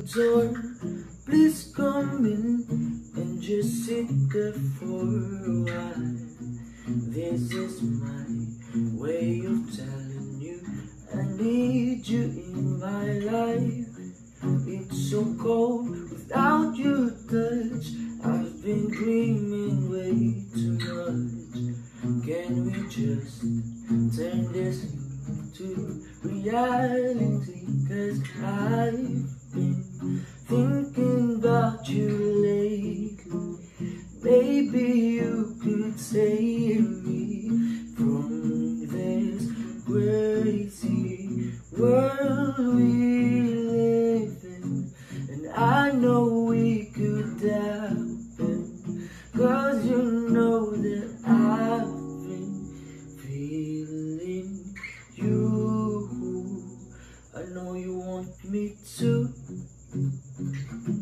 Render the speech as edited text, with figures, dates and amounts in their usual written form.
door. Please come in and just sit there for a while. This is my way of telling you I need you in my life. It's so cold without your touch. I've been dreaming way too much. Can we just turn this into reality? 'Cause I've been thinking about you lately. Maybe you could save me from this crazy world we live in. And I know we could happen, 'cause you know that I've been feeling you. I know you want me to.